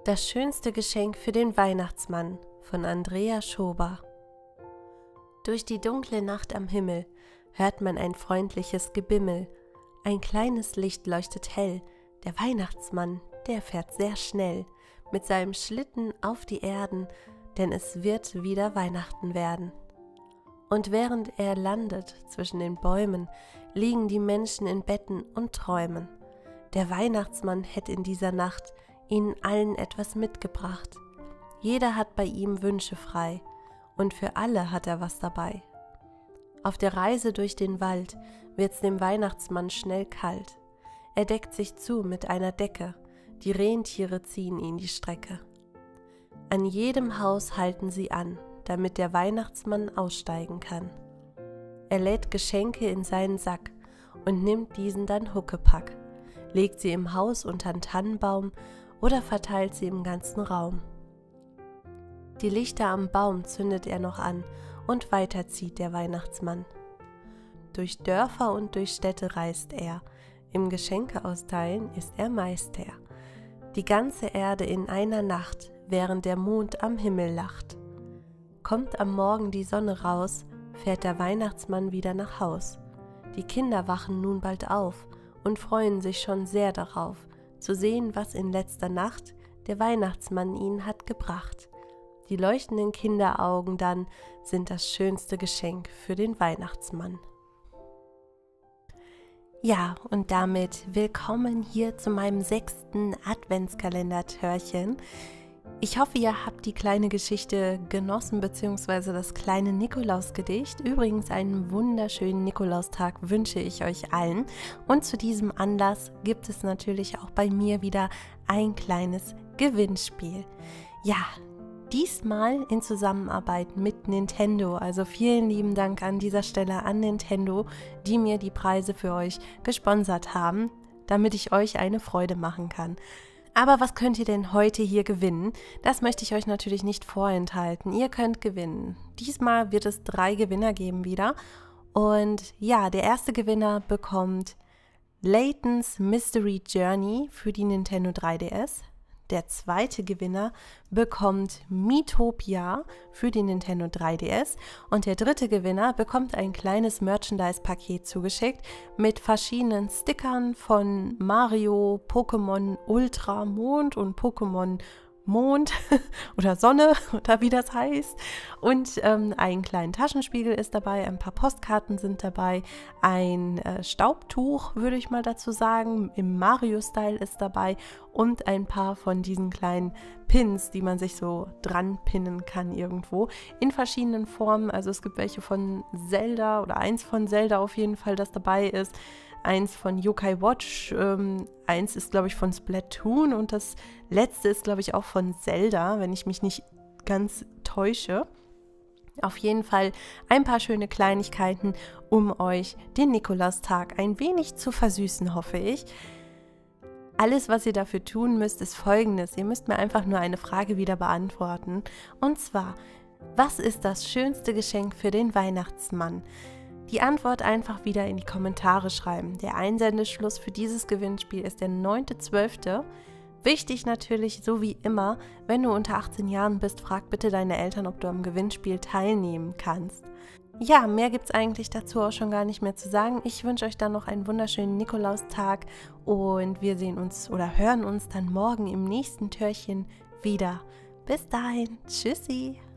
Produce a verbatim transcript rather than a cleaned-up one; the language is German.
Das schönste Geschenk für den Weihnachtsmann von Andrea Schober. Durch die dunkle Nacht am Himmel hört man ein freundliches Gebimmel. Ein kleines Licht leuchtet hell. Der Weihnachtsmann, der fährt sehr schnell mit seinem Schlitten auf die Erden, denn es wird wieder Weihnachten werden. Und während er landet zwischen den Bäumen, liegen die Menschen in Betten und träumen. Der Weihnachtsmann hätte in dieser Nacht ihnen allen etwas mitgebracht. Jeder hat bei ihm Wünsche frei und für alle hat er was dabei. Auf der Reise durch den Wald wird's dem Weihnachtsmann schnell kalt. Er deckt sich zu mit einer Decke, die Rentiere ziehen ihn die Strecke. An jedem Haus halten sie an, damit der Weihnachtsmann aussteigen kann. Er lädt Geschenke in seinen Sack und nimmt diesen dann Huckepack, legt sie im Haus untern Tannenbaum oder verteilt sie im ganzen Raum. Die Lichter am Baum zündet er noch an und weiter zieht der Weihnachtsmann. Durch Dörfer und durch Städte reist er, im Geschenke austeilen ist er Meister. Die ganze Erde in einer Nacht, während der Mond am Himmel lacht. Kommt am Morgen die Sonne raus, fährt der Weihnachtsmann wieder nach Haus. Die Kinder wachen nun bald auf und freuen sich schon sehr darauf, zu sehen, was in letzter Nacht der Weihnachtsmann ihnen hat gebracht. Die leuchtenden Kinderaugen dann sind das schönste Geschenk für den Weihnachtsmann. Ja, und damit willkommen hier zu meinem sechsten Adventskalender-Türchen. Ich hoffe, ihr habt die kleine Geschichte genossen, beziehungsweise das kleine Nikolausgedicht. Übrigens einen wunderschönen Nikolaustag wünsche ich euch allen. Und zu diesem Anlass gibt es natürlich auch bei mir wieder ein kleines Gewinnspiel. Ja, diesmal in Zusammenarbeit mit Nintendo. Also vielen lieben Dank an dieser Stelle an Nintendo, die mir die Preise für euch gesponsert haben, damit ich euch eine Freude machen kann. Aber was könnt ihr denn heute hier gewinnen? Das möchte ich euch natürlich nicht vorenthalten. Ihr könnt gewinnen. Diesmal wird es drei Gewinner geben wieder. Und ja, der erste Gewinner bekommt Layton's Mystery Journey für die Nintendo drei D S. Der zweite Gewinner bekommt Miitopia für die Nintendo drei D S und der dritte Gewinner bekommt ein kleines Merchandise-Paket zugeschickt mit verschiedenen Stickern von Mario, Pokémon Ultra Mond und Pokémon Mond oder Sonne oder wie das heißt. Und ähm, einen kleinen Taschenspiegel ist dabei, ein paar Postkarten sind dabei, ein äh, Staubtuch, würde ich mal dazu sagen, im Mario-Style ist dabei und ein paar von diesen kleinen Pins, die man sich so dran pinnen kann irgendwo, in verschiedenen Formen. Also es gibt welche von Zelda oder eins von Zelda auf jeden Fall, das dabei ist. Eins von Yokai Watch, ähm, eins ist, glaube ich, von Splatoon und das letzte ist, glaube ich, auch von Zelda, wenn ich mich nicht ganz täusche. Auf jeden Fall ein paar schöne Kleinigkeiten, um euch den Nikolaustag ein wenig zu versüßen, hoffe ich. Alles, was ihr dafür tun müsst, ist Folgendes. Ihr müsst mir einfach nur eine Frage wieder beantworten. Und zwar, was ist das schönste Geschenk für den Weihnachtsmann? Die Antwort einfach wieder in die Kommentare schreiben. Der Einsendeschluss für dieses Gewinnspiel ist der neunte zwölfte Wichtig natürlich, so wie immer, wenn du unter achtzehn Jahren bist, frag bitte deine Eltern, ob du am Gewinnspiel teilnehmen kannst. Ja, mehr gibt es eigentlich dazu auch schon gar nicht mehr zu sagen. Ich wünsche euch dann noch einen wunderschönen Nikolaustag und wir sehen uns oder hören uns dann morgen im nächsten Türchen wieder. Bis dahin, tschüssi!